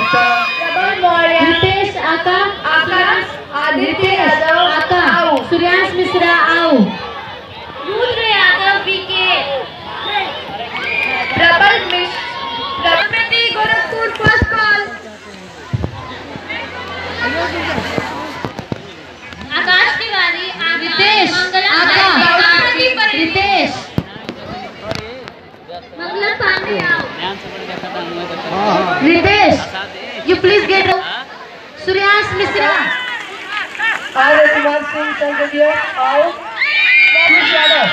एकता, प्रबल मौर्य, रितेश आका, आकाश, आदित्य यादव, आका, आओ, सूर्यांश मिश्रा आओ, Rudra Yadav BK, Prabal Mishra, Prakriti Gorakhpur first call, Akash Tiwari, Ritesh आका, रितेश मंगला पांडे आओ, Ritesh you please get Suryansh Mishra Arya Kumar Singh संसदीय आओ, कुश यादव,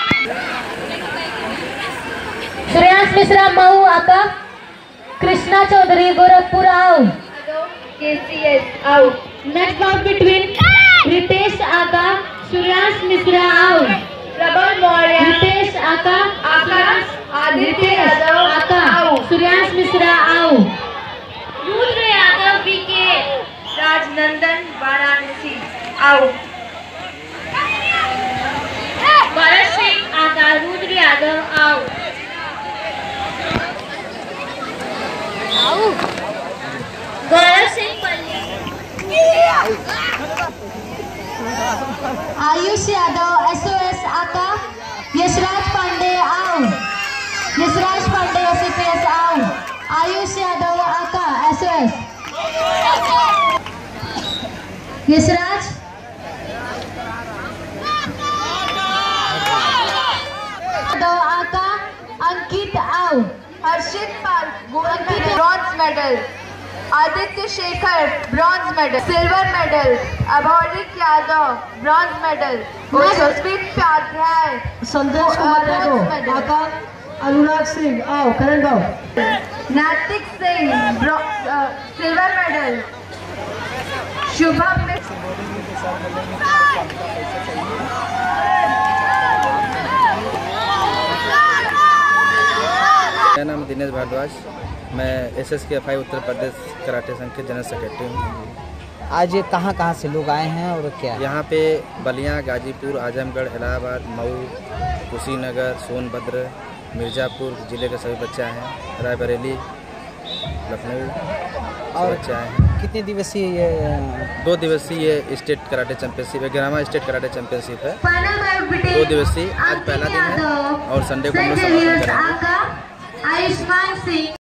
सूर्यांश मिश्रा मऊ आका, कृष्णा चौधरी गोरखपुर आओ, केसीएस आओ, नेक्स्ट बाउट बिटवीन रितेश आका, सूर्यांश मिश्रा आओ, प्रबल मौर्य, रितेश आका, आकाश, आदित्य यादव, आका, आओ, सूर्यांश मिश्रा आओ, रुद्र यादव बीके, राजनंदन वाराणसी आओ, भरत सिंह आका, रुद्र यादव आओ, गौरव सिंह आयुष यादव एसओएस आका, यशराज पांडे आओ, यशराज पांडे एसपीएस आओ, आयुष यादव आका एसओएस, यशराज यादव आका, अंकित आओ, Harshit Pal gold medal, bronze medal, Aditya Shekhar bronze medal, silver medal, अभौरिक यादव ब्रॉन्ज मेडल, यशस्वीत उपाध्याय संदेश कुमार यादव आका, अनुराग सिंह आओ, करण गाँव, नैतिक सिंह सिल्वर मेडल, शुभम मिश्र, मेरा नाम दिनेश भारद्वाज, मैं SSKFI उत्तर प्रदेश कराटे संघ के जनरल सेक्रेटरी हूँ। आज ये कहाँ से लोग आए हैं और क्या है? यहाँ पे बलिया, गाजीपुर, आजमगढ़, इलाहाबाद, मऊ, कुशीनगर, सोनभद्र, मिर्ज़ापुर जिले के सभी बच्चे आए हैं, रायबरेली, लखनऊ और बच्चे आए हैं। कितने दिवसीय ये 2 दिवसीय ये स्टेट कराटे चैंपियनशिप है, 11वां स्टेट कराटे चैंपियनशिप है। 2 दिवसीय आज पहला दिन है और संडे को हम लोग समापन करेंगे। आयुष्मान सिंह